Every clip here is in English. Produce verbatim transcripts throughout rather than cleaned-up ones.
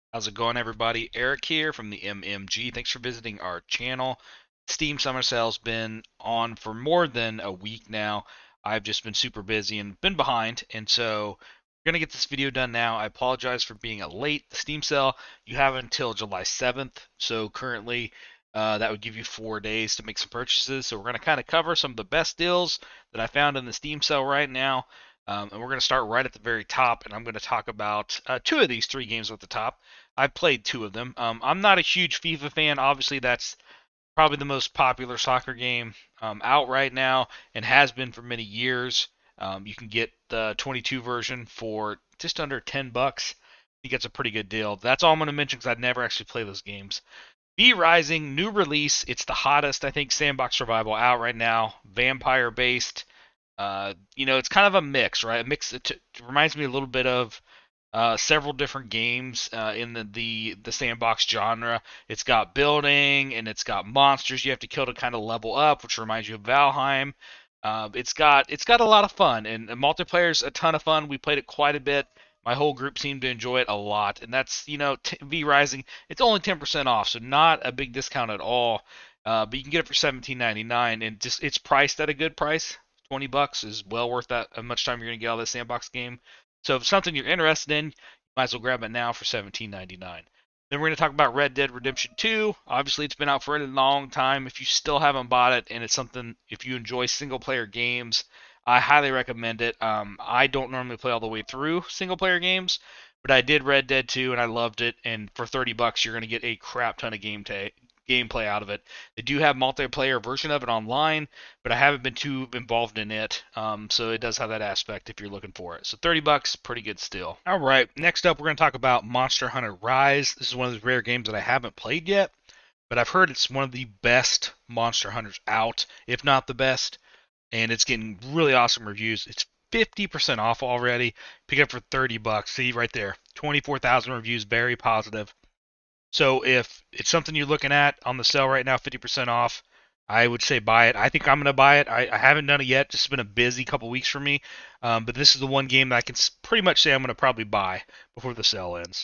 How's it going, everybody? Eric here from the M M G. Thanks for visiting our channel. Steam Summer Sale's been on for more than a week now. I've just been super busy and been behind, and so we're gonna get this video done now. I apologize for being a late. The Steam sale, you have until July seventh, so currently uh, that would give you four days to make some purchases. So we're gonna kind of cover some of the best deals that I found in the Steam sale right now. Um, and we're going to start right at the very top, and I'm going to talk about uh, two of these three games at the top. I've played two of them. Um, I'm not a huge FIFA fan. Obviously, that's probably the most popular soccer game um, out right now and has been for many years. Um, you can get the twenty-two version for just under ten bucks. I think it's a pretty good deal. That's all I'm going to mention because I'd never actually play those games. V Rising, new release. It's the hottest, I think, sandbox survival out right now. Vampire based. Uh, you know, it's kind of a mix, right? A mix. It, it reminds me a little bit of uh, several different games uh, in the, the the sandbox genre. It's got building and it's got monsters you have to kill to kind of level up, which reminds you of Valheim. Uh, it's got it's got a lot of fun, and, and multiplayer's a ton of fun. We played it quite a bit. My whole group seemed to enjoy it a lot, and that's you know t- V Rising. It's only ten percent off, so not a big discount at all. Uh, but you can get it for seventeen ninety-nine, and just it's priced at a good price. twenty bucks is well worth that how much time you're going to get out of this sandbox game. So if it's something you're interested in, you might as well grab it now for seventeen ninety-nine. Then we're going to talk about Red Dead Redemption two. Obviously, it's been out for a long time. If you still haven't bought it, and it's something, if you enjoy single player games, I highly recommend it. Um, I don't normally play all the way through single player games, but I did Red Dead two and I loved it. And for thirty bucks, you're going to get a crap ton of game ta- gameplay out of it. They do have multiplayer version of it online, but I haven't been too involved in it. Um, so it does have that aspect if you're looking for it. So thirty bucks, pretty good still. All right, next up we're going to talk about Monster Hunter Rise. This is one of those rare games that I haven't played yet, but I've heard it's one of the best Monster Hunters out, if not the best, and it's getting really awesome reviews. It's fifty percent off already. Pick it up for thirty bucks. See right there. twenty-four thousand reviews, very positive. So if it's something you're looking at on the sale right now, fifty percent off, I would say buy it. I think I'm going to buy it. I, I haven't done it yet. It's been a busy couple weeks for me. Um, but this is the one game that I can pretty much say I'm going to probably buy before the sale ends.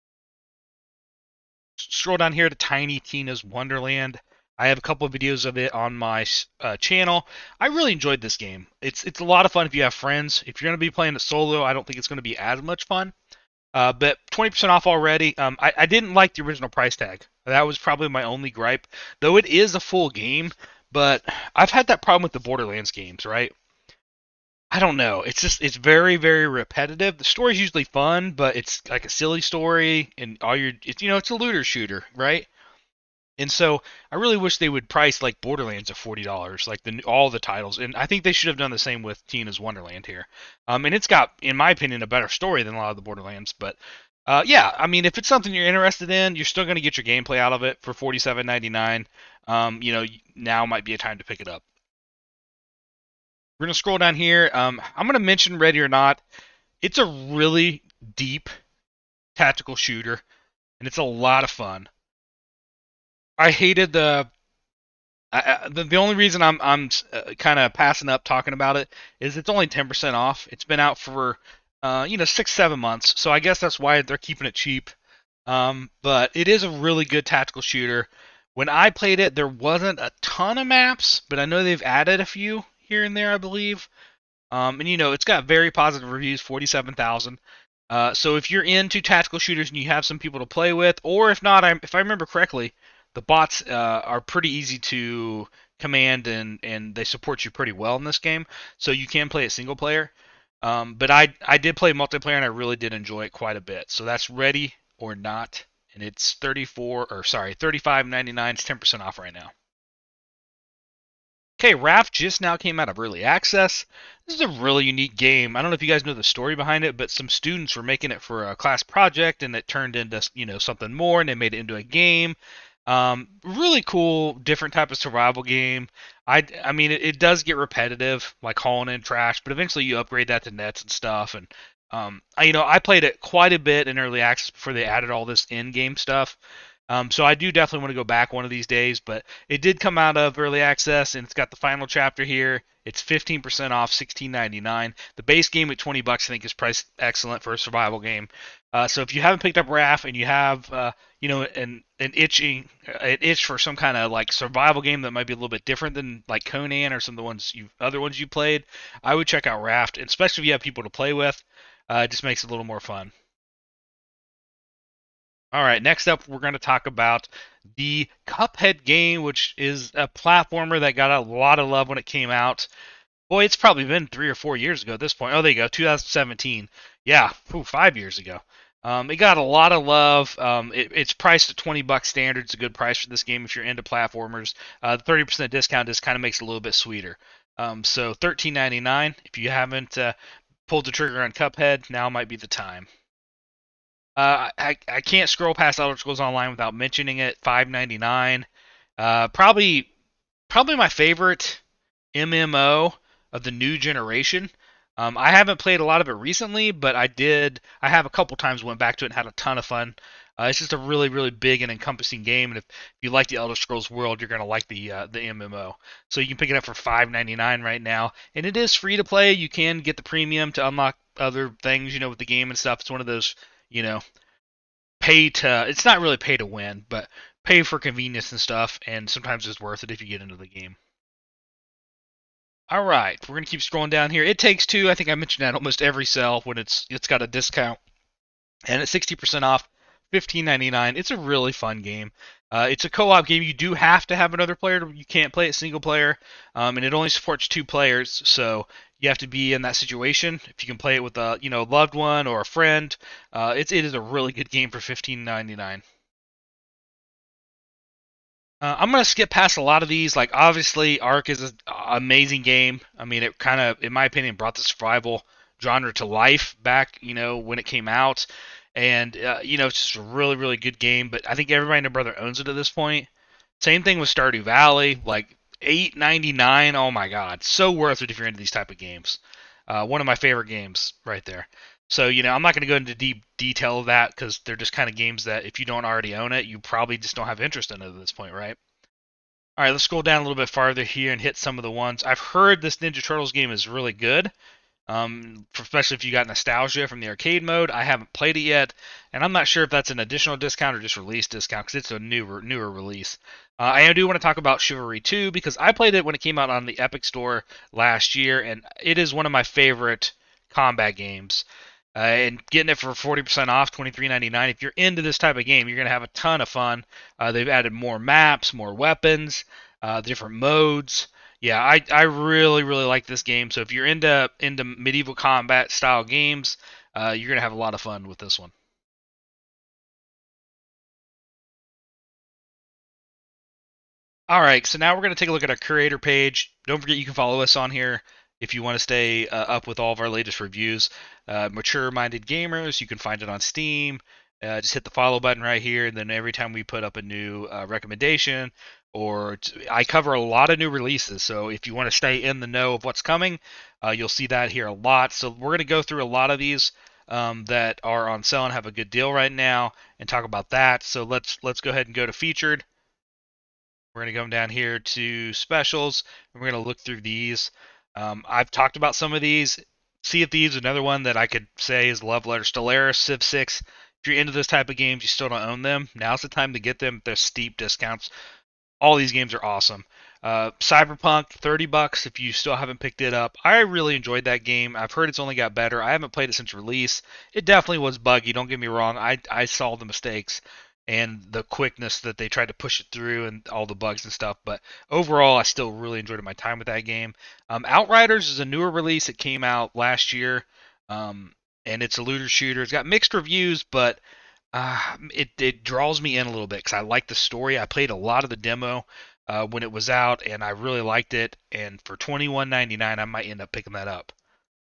Scroll down here to Tiny Tina's Wonderland. I have a couple of videos of it on my uh, channel. I really enjoyed this game. It's it's a lot of fun if you have friends. If you're going to be playing it solo, I don't think it's going to be as much fun. Uh, but twenty percent off already. Um, I, I didn't like the original price tag. That was probably my only gripe. Though it is a full game, but I've had that problem with the Borderlands games, right? I don't know. It's just it's very very repetitive. The story's usually fun, but it's like a silly story, and all your it's you know it's a looter shooter, right? And so I really wish they would price like Borderlands at forty dollars, like the all the titles. And I think they should have done the same with Tina's Wonderland here. Um, and it's got, in my opinion, a better story than a lot of the Borderlands. But uh, yeah, I mean, if it's something you're interested in, you're still going to get your gameplay out of it for forty-seven ninety-nine. Um, you know, now might be a time to pick it up. We're gonna scroll down here. Um, I'm gonna mention Ready or Not. It's a really deep tactical shooter, and it's a lot of fun. I hated the I, the, the only reason I'm I'm uh, kind of passing up talking about it is it's only ten percent off. It's been out for uh, you know six seven months, so I guess that's why they're keeping it cheap. Um, but it is a really good tactical shooter. When I played it, there wasn't a ton of maps, but I know they've added a few here and there, I believe. Um, and you know it's got very positive reviews, forty-seven thousand. Uh, so if you're into tactical shooters and you have some people to play with, or if not, I, if I remember correctly, the bots uh, are pretty easy to command and, and they support you pretty well in this game. So you can play it single player. Um, but I I did play multiplayer and I really did enjoy it quite a bit. So that's Ready or Not, and it's thirty-four or sorry thirty-five ninety-nine. It's ten percent off right now. Okay, Raft just now came out of early access. This is a really unique game. I don't know if you guys know the story behind it, but some students were making it for a class project, and it turned into you know something more, and they made it into a game. Um, really cool, different type of survival game. I, I mean, it, it does get repetitive, like hauling in trash, but eventually you upgrade that to nets and stuff. And um, I, you know, I played it quite a bit in early access before they added all this in-game stuff. Um, so I do definitely want to go back one of these days, but it did come out of early access, and it's got the final chapter here. It's fifteen percent off, sixteen ninety-nine. The base game at twenty bucks, I think, is priced excellent for a survival game. Uh, so if you haven't picked up Raft and you have, uh, you know, an an itching an itch for some kind of like survival game that might be a little bit different than like Conan or some of the ones you other ones you played, I would check out Raft, and especially if you have people to play with. Uh, it just makes it a little more fun. All right, next up, we're going to talk about the Cuphead game, which is a platformer that got a lot of love when it came out. Boy, it's probably been three or four years ago at this point. Oh, there you go, two thousand seventeen. Yeah, ooh, five years ago. Um, it got a lot of love. Um, it, it's priced at twenty bucks standard. It's a good price for this game if you're into platformers. Uh, the thirty percent discount just kind of makes it a little bit sweeter. Um, so thirteen ninety-nine. If you haven't uh, pulled the trigger on Cuphead, now might be the time. Uh, I I can't scroll past Elder Scrolls Online without mentioning it. five ninety-nine. Uh, probably probably my favorite M M O of the new generation. Um, I haven't played a lot of it recently, but I did. I have a couple times went back to it and had a ton of fun. Uh, it's just a really, really big and encompassing game, and if you like the Elder Scrolls world, you're gonna like the uh, the M M O. So you can pick it up for five ninety-nine right now, and it is free to play. You can get the premium to unlock other things, you know, with the game and stuff. It's one of those, you know, pay to. It's not really pay to win, but pay for convenience and stuff, and sometimes it's worth it if you get into the game. All right, we're gonna keep scrolling down here. It Takes Two. I think I mentioned that almost every sell when it's it's got a discount, and it's sixty percent off, fifteen ninety-nine. It's a really fun game. Uh, it's a co-op game. You do have to have another player. You can't play it single player, um, and it only supports two players. So you have to be in that situation. If you can play it with a you know loved one or a friend, uh, it's it is a really good game for fifteen ninety-nine. Uh, I'm gonna skip past a lot of these. Like obviously, Ark is an amazing game. I mean, it kind of, in my opinion, brought the survival genre to life back, you know, when it came out, and uh, you know, it's just a really, really good game. But I think everybody and their brother owns it at this point. Same thing with Stardew Valley, like eight ninety-nine. Oh my God, so worth it if you're into these type of games. Uh, one of my favorite games right there. So you know, I'm not going to go into deep detail of that because they're just kind of games that if you don't already own it, you probably just don't have interest in it at this point, right? All right, let's scroll down a little bit farther here and hit some of the ones. I've heard this Ninja Turtles game is really good, um, especially if you got nostalgia from the arcade mode. I haven't played it yet, and I'm not sure if that's an additional discount or just release discount because it's a newer newer release. Uh, I do want to talk about Chivalry two because I played it when it came out on the Epic Store last year, and it is one of my favorite combat games. Uh, and getting it for forty percent off, twenty-three ninety-nine. If you're into this type of game, you're going to have a ton of fun. Uh, they've added more maps, more weapons, uh, different modes. Yeah, I, I really, really like this game. So if you're into into medieval combat style games, uh, you're going to have a lot of fun with this one. All right, so now we're going to take a look at our curator page. Don't forget you can follow us on here if you want to stay uh, up with all of our latest reviews. Uh, Mature Minded Gamers, you can find it on Steam. Uh, just hit the follow button right here, and then every time we put up a new uh, recommendation, or t- I cover a lot of new releases. So if you want to stay in the know of what's coming, uh, you'll see that here a lot. So we're going to go through a lot of these um, that are on sale and have a good deal right now, and talk about that. So let's let's go ahead and go to featured. We're going to come down here to specials, and we're going to look through these. Um, I've talked about some of these. Sea of Thieves, another one that I could say is love letter. Stellaris, Civ six. If you're into this type of games, you still don't own them. Now's the time to get them. They're steep discounts. All these games are awesome. Uh, Cyberpunk, thirty bucks if you still haven't picked it up. I really enjoyed that game. I've heard it's only got better. I haven't played it since release. It definitely was buggy. Don't get me wrong. I I saw the mistakes and the quickness that they tried to push it through and all the bugs and stuff. But overall, I still really enjoyed my time with that game. Um, Outriders is a newer release. It came out last year, um, and it's a looter shooter. It's got mixed reviews, but uh, it it draws me in a little bit because I like the story. I played a lot of the demo uh, when it was out, and I really liked it. And for twenty-one ninety-nine, I might end up picking that up.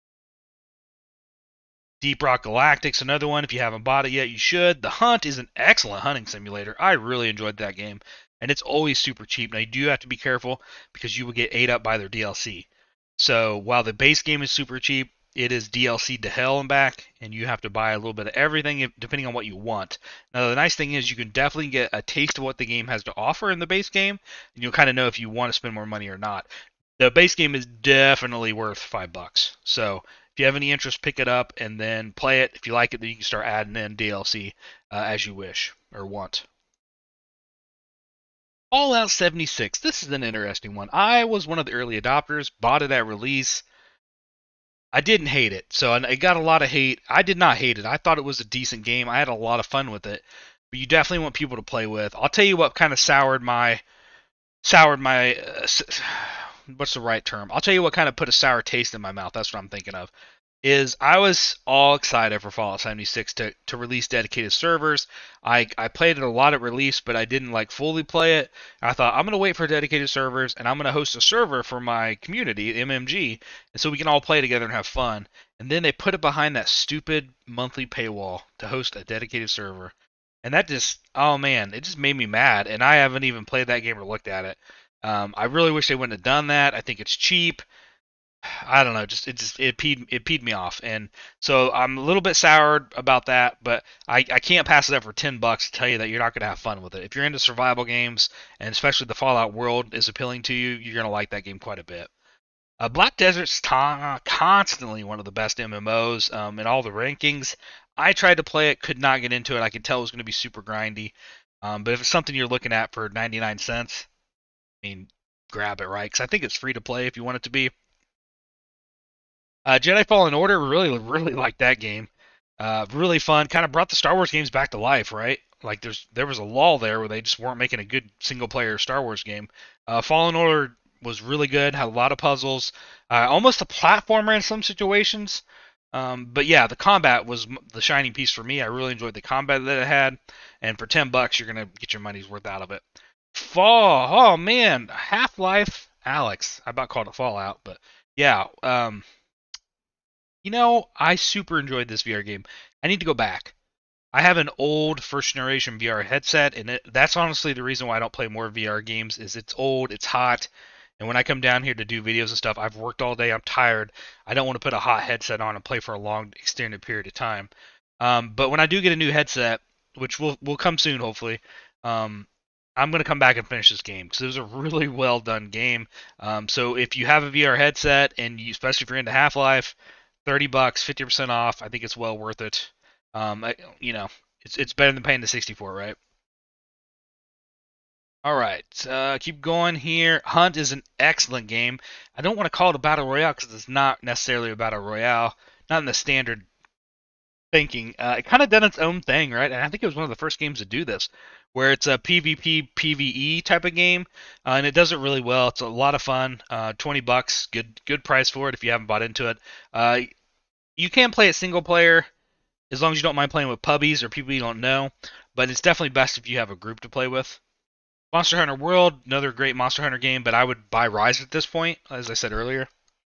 Deep Rock Galactic's another one. If you haven't bought it yet, you should. The Hunt is an excellent hunting simulator. I really enjoyed that game, and it's always super cheap. Now you do have to be careful because you will get ate up by their D L C. So while the base game is super cheap, it is D L C to hell and back, and you have to buy a little bit of everything depending on what you want. Now the nice thing is you can definitely get a taste of what the game has to offer in the base game, and you'll kind of know if you want to spend more money or not. The base game is definitely worth five bucks. So if you have any interest, pick it up and then play it. If you like it, then you can start adding in D L C uh, as you wish or want. Fallout seventy-six. This is an interesting one. I was one of the early adopters, bought it at release. I didn't hate it, so it got a lot of hate. I did not hate it. I thought it was a decent game. I had a lot of fun with it, but you definitely want people to play with. I'll tell you what kind of soured my soured my uh, what's the right term? I'll tell you what kind of put a sour taste in my mouth. That's what I'm thinking of. Is I was all excited for Fallout seventy-six to, to release dedicated servers. I, I played it a lot at release, but I didn't like fully play it. I thought I'm gonna wait for dedicated servers and I'm gonna host a server for my community, M M G, and so we can all play together and have fun. And then they put it behind that stupid monthly paywall to host a dedicated server. And that just, oh man, it just made me mad. And I haven't even played that game or looked at it. Um, I really wish they wouldn't have done that. I think it's cheap. I don't know, just it just it peed it peed me off, and so I'm a little bit soured about that. But I, I can't pass it up for ten bucks to tell you that you're not gonna have fun with it. If you're into survival games and especially the Fallout world is appealing to you, you're gonna like that game quite a bit. Uh, Black Desert's ta- constantly one of the best M M Os um, in all the rankings. I tried to play it, could not get into it. I could tell it was going to be super grindy. Um, but if it's something you're looking at for ninety-nine cents, I mean, grab it, right? Because I think it's free to play if you want it to be. Uh, Jedi Fallen Order, really, really like that game. Uh, really fun. Kind of brought the Star Wars games back to life, right? Like there's there was a lull there where they just weren't making a good single player Star Wars game. Uh, Fallen Order was really good. Had a lot of puzzles. Uh, almost a platformer in some situations. Um, but yeah, the combat was the shining piece for me. I really enjoyed the combat that it had, and for ten bucks, you're gonna get your money's worth out of it. Fall, oh man, Half Life, Alex. I about called it Fallout, but yeah. Um, you know, I super enjoyed this V R game. I need to go back. I have an old first generation V R headset, and it, that's honestly the reason why I don't play more V R games. Is it's old, it's hot, and when I come down here to do videos and stuff, I've worked all day, I'm tired. I don't want to put a hot headset on and play for a long extended period of time. Um, but when I do get a new headset, which will will come soon, hopefully, um, I'm gonna come back and finish this game because it was a really well done game. Um, so if you have a V R headset and you, especially if you're into Half Life, thirty bucks, fifty percent off. I think it's well worth it. Um, I, you know, it's it's better than paying the sixty-four, right? All right, uh, keep going here. Hunt is an excellent game. I don't want to call it a battle royale because it's not necessarily a battle royale, not in the standard thinking. Uh, it kind of done its own thing, right? And I think it was one of the first games to do this, where it's a PvP PvE type of game, uh, and it does it really well. It's a lot of fun. Uh, twenty bucks, good good price for it if you haven't bought into it. Uh, you can play it single player as long as you don't mind playing with pubbies or people you don't know, but it's definitely best if you have a group to play with. Monster Hunter World, another great Monster Hunter game, but I would buy Rise at this point, as I said earlier.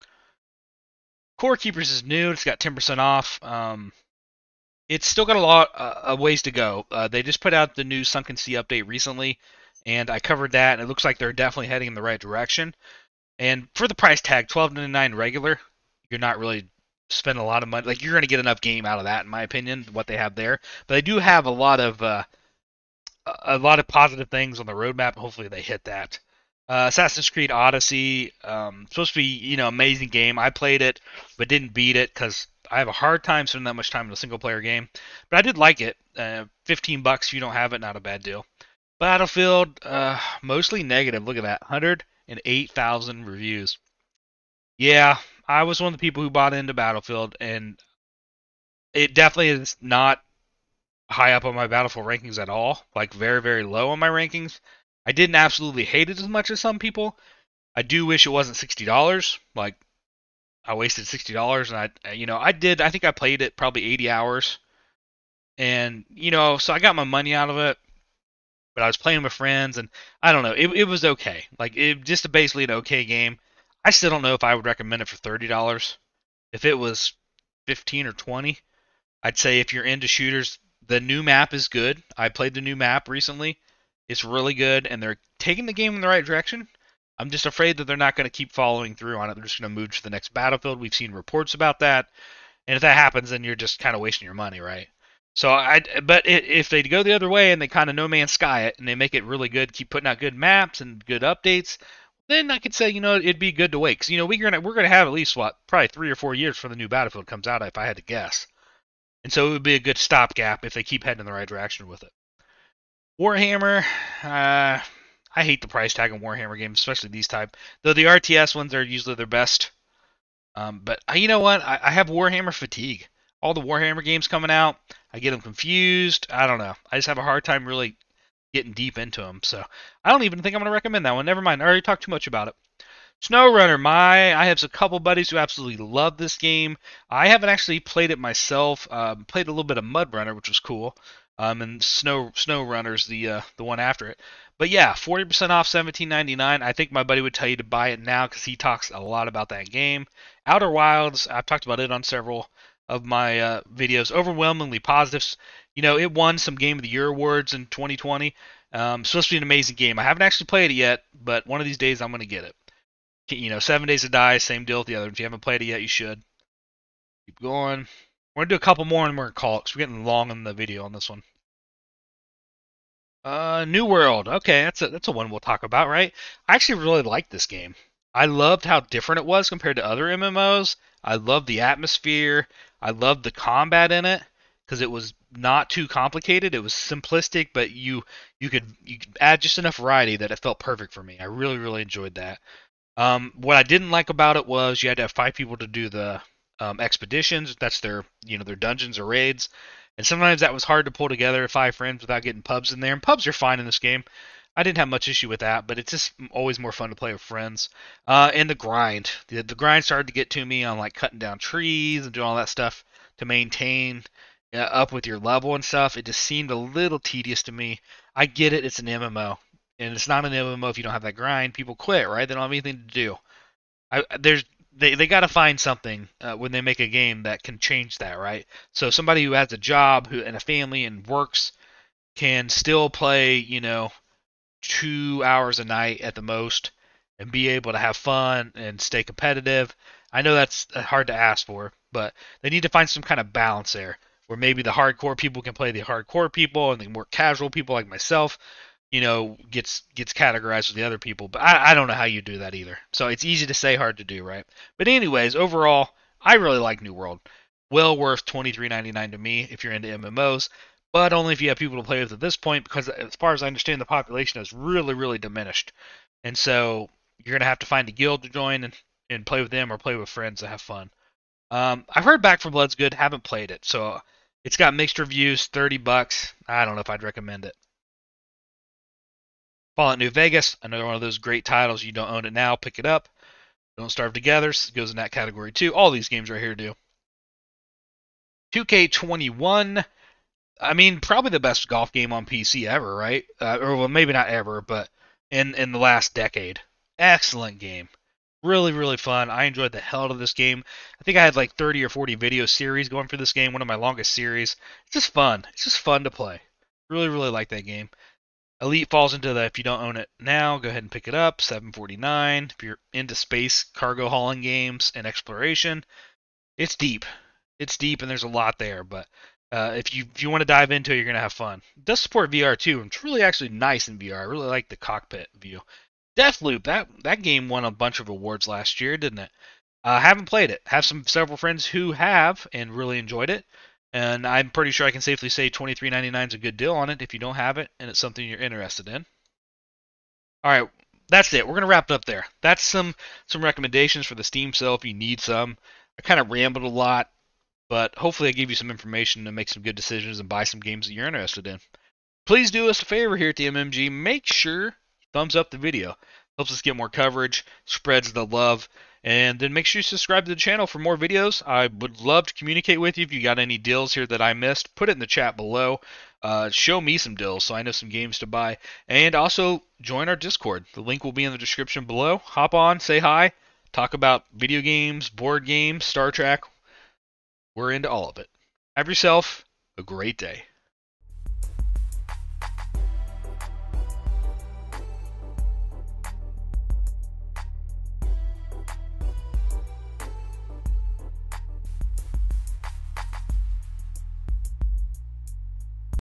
Core Keepers is new; it's got ten percent off. Um, it's still got a lot uh, of ways to go. Uh, they just put out the new Sunken Sea update recently, and I covered that, and it looks like they're definitely heading in the right direction. And for the price tag, twelve ninety-nine regular, you're not really spending a lot of money. Like you're going to get enough game out of that, in my opinion, what they have there. But they do have a lot of uh, a lot of positive things on the roadmap. Hopefully, they hit that. Uh, Assassin's Creed Odyssey, um, supposed to be you know amazing game. I played it, but didn't beat it because I have a hard time spending that much time in a single player game. But I did like it. Uh, fifteen bucks if you don't have it, not a bad deal. Battlefield, uh, mostly negative. Look at that, one hundred eight thousand reviews. Yeah, I was one of the people who bought into Battlefield, and it definitely is not high up on my Battlefield rankings at all. Like very, very low on my rankings. I didn't absolutely hate it as much as some people. I do wish it wasn't sixty dollars. Like I wasted sixty dollars, and I, you know, I did. I think I played it probably eighty hours, and you know, so I got my money out of it. But I was playing with friends, and I don't know. It it was okay. Like it just basically an okay game. I still don't know if I would recommend it for thirty dollars. If it was fifteen or twenty, I'd say if you're into shooters, the new map is good. I played the new map recently. It's really good, and they're taking the game in the right direction. I'm just afraid that they're not going to keep following through on it. They're just going to move to the next Battlefield. We've seen reports about that, and if that happens, then you're just kind of wasting your money, right? So I, but if they go the other way and they kind of No Man's Sky it and they make it really good, keep putting out good maps and good updates, then I could say, you know, it'd be good to wait. Because, you know, we're gonna we're gonna have at least what, probably three or four years before the new Battlefield comes out, if I had to guess. And so it would be a good stopgap if they keep heading in the right direction with it. Warhammer, uh, I hate the price tag on Warhammer games, especially these type. Though the R T S ones are usually their best. Um, but uh, you know what? I, I have Warhammer fatigue. All the Warhammer games coming out, I get them confused. I don't know. I just have a hard time really getting deep into them. So I don't even think I'm going to recommend that one. Never mind. I already talked too much about it. SnowRunner, my I have a couple buddies who absolutely love this game. I haven't actually played it myself. Um, played a little bit of Mud Runner, which was cool. Um, and Snow SnowRunner's the uh, the one after it. But yeah, forty percent off, seventeen ninety-nine. I think my buddy would tell you to buy it now because he talks a lot about that game. Outer Wilds, I've talked about it on several of my uh, videos. Overwhelmingly positives. You know, it won some Game of the Year awards in twenty twenty. Um, supposed to be an amazing game. I haven't actually played it yet, but one of these days I'm going to get it. You know, Seven Days to Die, same deal with the other. If you haven't played it yet, you should. Keep going. We're gonna do a couple more and we're gonna call it because we're getting long in the video on this one. Uh, New World. Okay, that's a that's a one we'll talk about, right? I actually really liked this game. I loved how different it was compared to other M M Os. I loved the atmosphere. I loved the combat in it because it was not too complicated. It was simplistic, but you you could you could add just enough variety that it felt perfect for me. I really really enjoyed that. Um, what I didn't like about it was you had to have five people to do the um, expeditions. That's their, you know, their dungeons or raids, and sometimes that was hard to pull together five friends without getting pubs in there. And pubs are fine in this game. I didn't have much issue with that, but it's just always more fun to play with friends. Uh, and the grind, the, the grind started to get to me on like cutting down trees and doing all that stuff to maintain uh, up with your level and stuff. It just seemed a little tedious to me. I get it; it's an M M O and it's not an M M O if you don't have that grind. People quit, right? They don't have anything to do. I there's they they got to find something uh, when they make a game that can change that, right? So somebody who has a job who and a family and works can still play, you know, two hours a night at the most and be able to have fun and stay competitive. I know that's uh, hard to ask for, but they need to find some kind of balance there where maybe the hardcore people can play the hardcore people and the more casual people like myself, you know, gets gets categorized with the other people. But I, I don't know how you do that either. So it's easy to say, hard to do, right? But anyways, overall, I really like New World. Well worth twenty-three ninety-nine to me if you're into M M Os, but only if you have people to play with at this point, because as far as I understand, the population has really, really diminished. And so you're gonna have to find a guild to join and, and play with them or play with friends to have fun. Um, I've heard Back for Blood's good, haven't played it, so it's got mixed reviews, thirty bucks. I don't know if I'd recommend it. Fallout New Vegas, another one of those great titles. You don't own it now, pick it up. Don't Starve Together goes in that category too. All these games right here do. two K twenty-one, I mean, probably the best golf game on P C ever, right? Uh, or well, maybe not ever, but in in the last decade. Excellent game. Really, really fun. I enjoyed the hell out of this game. I think I had like thirty or forty video series going for this game, one of my longest series. It's just fun. It's just fun to play. Really, really like that game. Elite falls into the if you don't own it now, go ahead and pick it up. seven forty-nine. If you're into space cargo hauling games and exploration, it's deep. It's deep and there's a lot there, but uh, if you if you want to dive into it, you're gonna have fun. It does support V R too, and it's really actually nice in V R. I really like the cockpit view. Deathloop, that that game won a bunch of awards last year, didn't it? I uh, haven't played it. Have some several friends who have and really enjoyed it. And I'm pretty sure I can safely say twenty-three ninety-nine is a good deal on it if you don't have it and it's something you're interested in. All right, that's it. We're gonna wrap it up there. That's some some recommendations for the Steam sale if you need some. I kind of rambled a lot, but hopefully I gave you some information to make some good decisions and buy some games that you're interested in. Please do us a favor here at the M M G. Make sure you thumbs up the video. Helps us get more coverage, spreads the love, and then make sure you subscribe to the channel for more videos. I would love to communicate with you if you got any deals here that I missed. Put it in the chat below. Uh, show me some deals so I know some games to buy. And also join our Discord. The link will be in the description below. Hop on, say hi, talk about video games, board games, Star Trek. We're into all of it. Have yourself a great day.